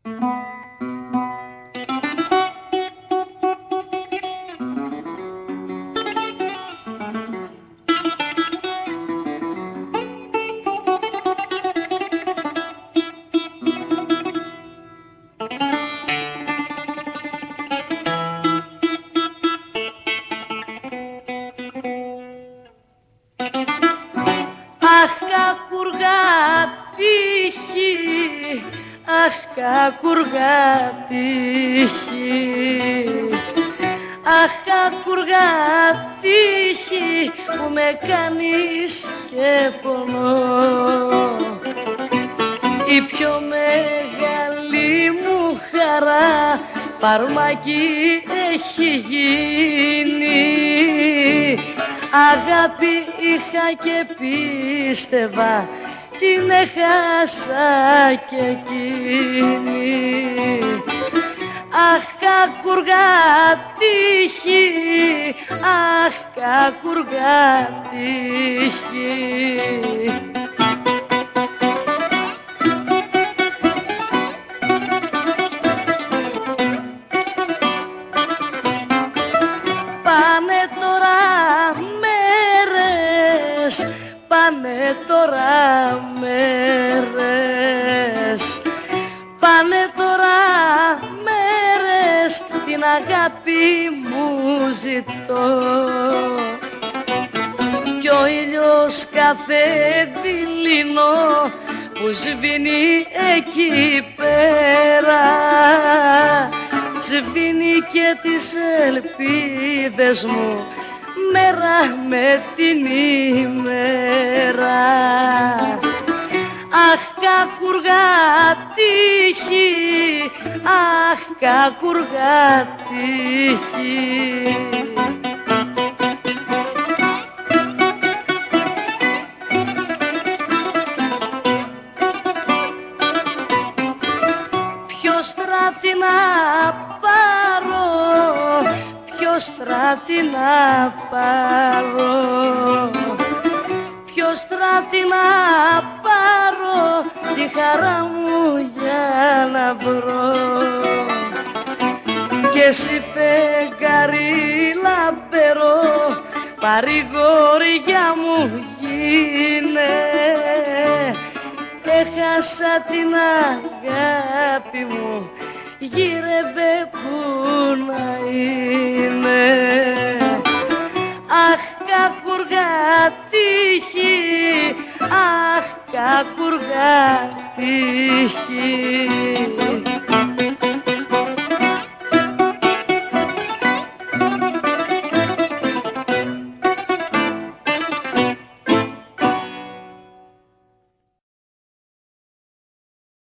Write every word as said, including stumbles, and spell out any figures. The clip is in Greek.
Αχ, κακουργά τύχη, αχ, κακουργά τύχη, αχ, κακουργά τύχη που με κάνεις και πονώ. Η πιο μεγάλη μου χαρά φαρμάκι έχει γίνει. Αγάπη είχα και πίστευα την έχασα κι εκείνη. Αχ, κακουργά τύχη, αχ, κακουργά τύχη. Πάνε τώρα μέρες, πάνε τώρα μέρες, πάνε τώρα μέρες, την αγάπη μου ζητώ. Κι ο ήλιος κάθε δειλινό που σβήνει εκεί πέρα, σβήνει και τις ελπίδες μου μέρα με την ημέρα. Αχ, κακουργά τύχη, αχ, κακουργά τύχη. Ποιο στράτη να πάρω, ποιο στράτη να πάρω, ποιο στράτη να πάρω τη χαρά μου για να βρω. Κι εσύ φεγγάρι λαμπερό, παρηγοριά μου γίνε. Έχασα την αγάπη μου, γύρευε που να είναι. Αχ, κακουργά τύχη, αχ, κακουργά τύχη.